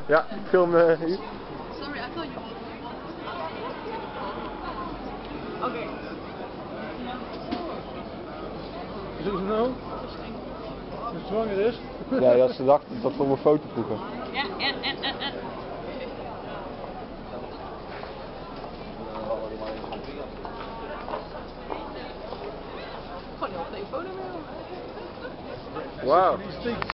Ja, film hier. Sorry, I thought you Okay. Is het nou? Dat het zwanger is? Ja, ja, ze dacht dat we om een foto vroegen. Ja. Gewoon heel telefoonnummer. Wauw.